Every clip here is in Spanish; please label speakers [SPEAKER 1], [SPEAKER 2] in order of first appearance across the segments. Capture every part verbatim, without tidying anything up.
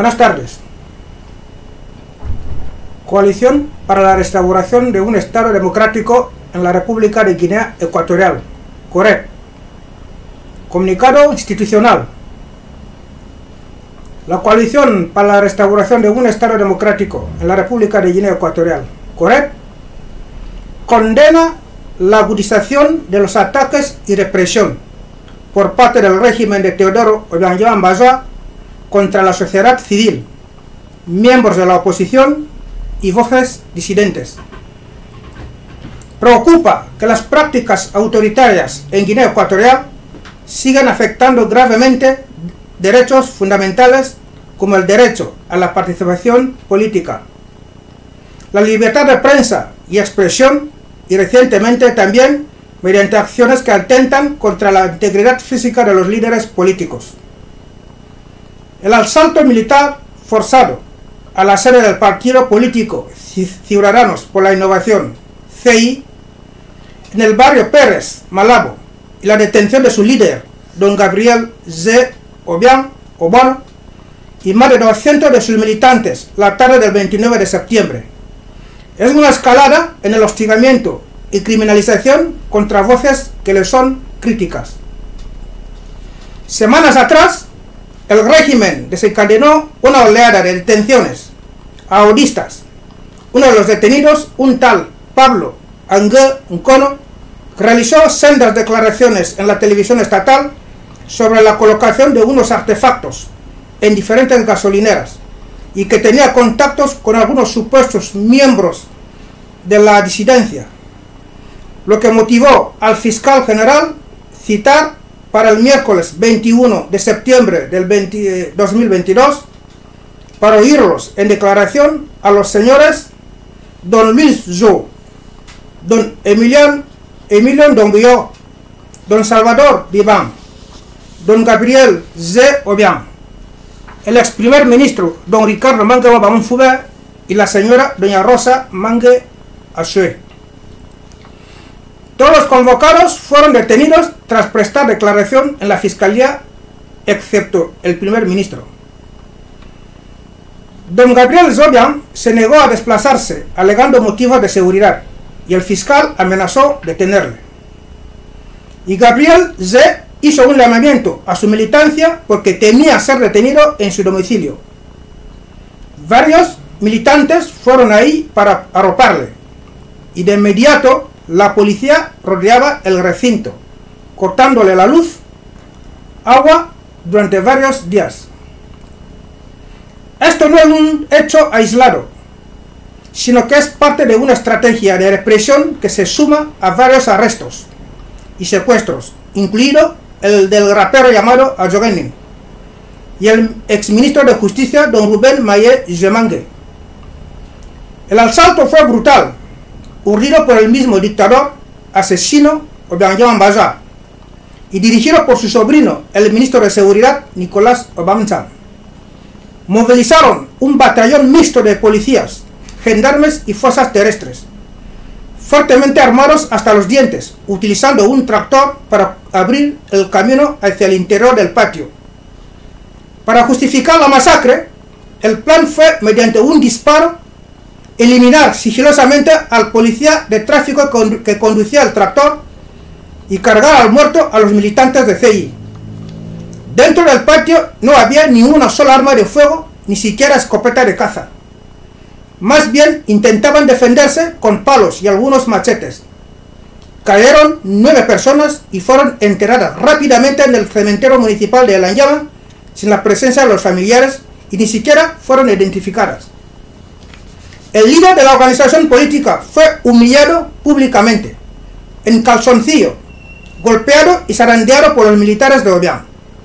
[SPEAKER 1] Buenas tardes. Coalición para la restauración de un Estado democrático en la República de Guinea Ecuatorial. Correcto. Comunicado institucional. La Coalición para la restauración de un Estado democrático en la República de Guinea Ecuatorial. Correcto. Condena la agudización de los ataques y represión por parte del régimen de Teodoro Obiang Bassoa contra la sociedad civil, miembros de la oposición y voces disidentes. Preocupa que las prácticas autoritarias en Guinea Ecuatorial sigan afectando gravemente derechos fundamentales como el derecho a la participación política, la libertad de prensa y expresión, y recientemente también mediante acciones que atentan contra la integridad física de los líderes políticos. El asalto militar forzado a la sede del partido político Ciudadanos por la Innovación, C I, en el barrio Pérez, Malabo, y la detención de su líder, don Gabriel Z. Obiang Obono, y más de doscientos de sus militantes la tarde del veintinueve de septiembre, es una escalada en el hostigamiento y criminalización contra voces que le son críticas. Semanas atrás, el régimen desencadenó una oleada de detenciones a audistas. Uno de los detenidos, un tal Pablo Angue Nkono, realizó sendas declaraciones en la televisión estatal sobre la colocación de unos artefactos en diferentes gasolineras y que tenía contactos con algunos supuestos miembros de la disidencia, lo que motivó al fiscal general citar para el miércoles veintiuno de septiembre del dos mil veintidós para oírlos en declaración a los señores don Luis Zhou, don Emilian Emilio Donguio, don Salvador Vivan, don Gabriel Z. Obiang, el ex primer ministro don Ricardo Mangue Bamunfube y la señora doña Rosa Mangue Asue. Todos los convocados fueron detenidos tras prestar declaración en la fiscalía, excepto el primer ministro. Don Gabriel Obiang se negó a desplazarse, alegando motivos de seguridad, y el fiscal amenazó detenerle. Y Gabriel Z. hizo un llamamiento a su militancia porque temía ser detenido en su domicilio. Varios militantes fueron ahí para arroparle, y de inmediato la policía rodeaba el recinto, cortándole la luz, agua durante varios días. Esto no es un hecho aislado, sino que es parte de una estrategia de represión que se suma a varios arrestos y secuestros, incluido el del rapero llamado Ajogenin y el exministro de Justicia don Rubén Maye Gemangue. El asalto fue brutal, urdido por el mismo dictador asesino Obiang Bassoa y dirigido por su sobrino, el ministro de Seguridad Nicolás Obamsan. Movilizaron un batallón mixto de policías, gendarmes y fuerzas terrestres, fuertemente armados hasta los dientes, utilizando un tractor para abrir el camino hacia el interior del patio. Para justificar la masacre, el plan fue, mediante un disparo, eliminar sigilosamente al policía de tráfico que conducía el tractor y cargar al muerto a los militantes de C I. Dentro del patio no había ni una sola arma de fuego, ni siquiera escopeta de caza. Más bien intentaban defenderse con palos y algunos machetes. Cayeron nueve personas y fueron enterradas rápidamente en el cementerio municipal de El Anyama sin la presencia de los familiares y ni siquiera fueron identificadas. El líder de la organización política fue humillado públicamente, en calzoncillo, golpeado y zarandeado por los militares de Obiang.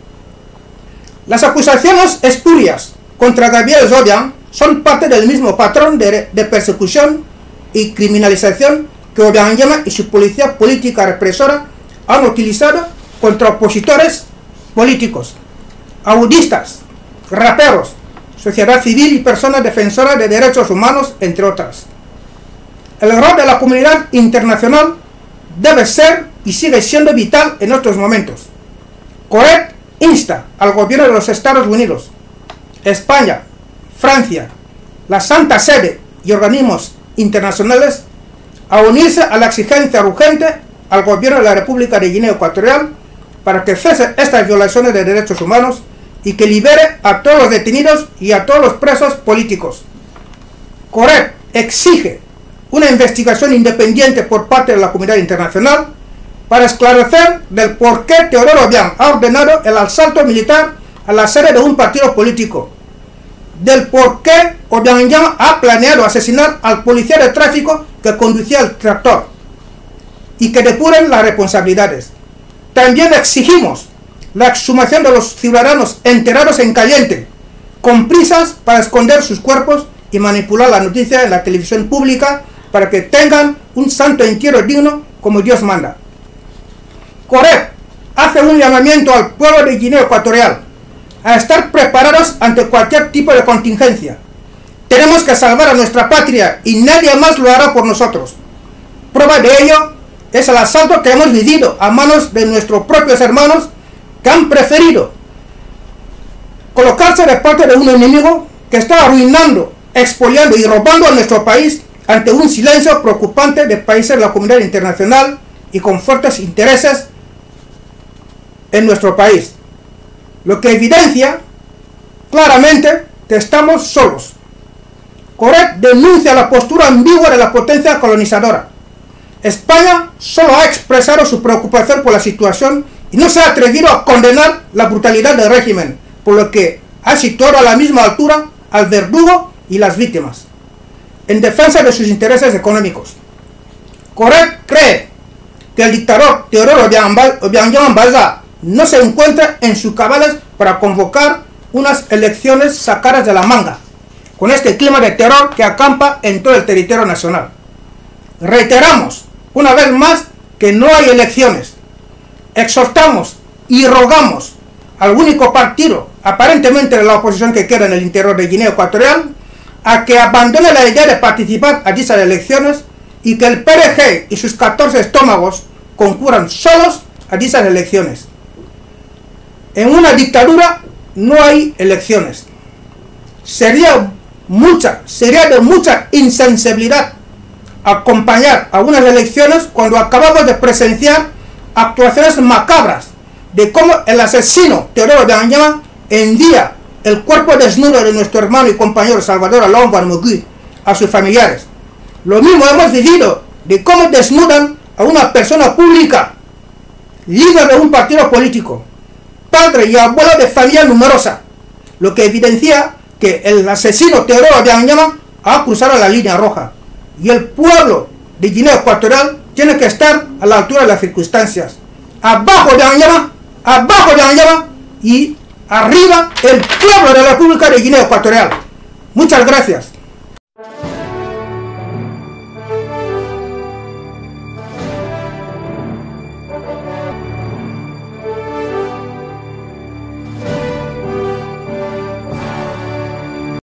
[SPEAKER 1] Las acusaciones espurias contra Gabriel Obiang son parte del mismo patrón de, de persecución y criminalización que Obiang y su policía política represora han utilizado contra opositores políticos, audistas, raperos, sociedad civil y personas defensoras de derechos humanos, entre otras. El rol de la comunidad internacional debe ser y sigue siendo vital en estos momentos. CORED insta al gobierno de los Estados Unidos, España, Francia, la Santa Sede y organismos internacionales a unirse a la exigencia urgente al gobierno de la República de Guinea Ecuatorial para que cese estas violaciones de derechos humanos y que libere a todos los detenidos y a todos los presos políticos. CORED exige una investigación independiente por parte de la comunidad internacional para esclarecer del por qué Teodoro Obiang ha ordenado el asalto militar a la sede de un partido político, del por qué Obiang ha planeado asesinar al policía de tráfico que conducía el tractor, y que depuren las responsabilidades. También exigimos la exhumación de los ciudadanos enterrados en caliente, con prisas para esconder sus cuerpos y manipular la noticia en la televisión pública para que tengan un santo entierro digno como Dios manda. CORED hace un llamamiento al pueblo de Guinea Ecuatorial a estar preparados ante cualquier tipo de contingencia. Tenemos que salvar a nuestra patria y nadie más lo hará por nosotros. Prueba de ello es el asalto que hemos vivido a manos de nuestros propios hermanos que han preferido colocarse de parte de un enemigo que está arruinando, expoliando y robando a nuestro país ante un silencio preocupante de países de la comunidad internacional y con fuertes intereses en nuestro país, lo que evidencia claramente que estamos solos. CORED denuncia la postura ambigua de la potencia colonizadora. España solo ha expresado su preocupación por la situación y no se ha atrevido a condenar la brutalidad del régimen, por lo que ha situado a la misma altura al verdugo y las víctimas, en defensa de sus intereses económicos. CORED cree que el dictador Teodoro Obiang Baza no se encuentra en sus cabales para convocar unas elecciones sacadas de la manga, con este clima de terror que acampa en todo el territorio nacional. Reiteramos una vez más que no hay elecciones. Exhortamos y rogamos al único partido aparentemente de la oposición que queda en el interior de Guinea Ecuatorial a que abandone la idea de participar a dichas elecciones y que el P R G y sus catorce estómagos concurran solos a dichas elecciones. En una dictadura no hay elecciones. Sería mucha, sería de mucha insensibilidad acompañar a unas elecciones cuando acabamos de presenciar actuaciones macabras de cómo el asesino Teodoro Obiang envía el cuerpo desnudo de nuestro hermano y compañero Salvador Alón Barmogui a sus familiares. Lo mismo hemos vivido de cómo desnudan a una persona pública, líder de un partido político, padre y abuelo de familia numerosa, lo que evidencia que el asesino Teodoro Obiang ha cruzado la línea roja y el pueblo de Guinea Ecuatorial tiene que estar a la altura de las circunstancias. Abajo de Obiang, abajo de Obiang y arriba el pueblo de la República de Guinea Ecuatorial. Muchas gracias.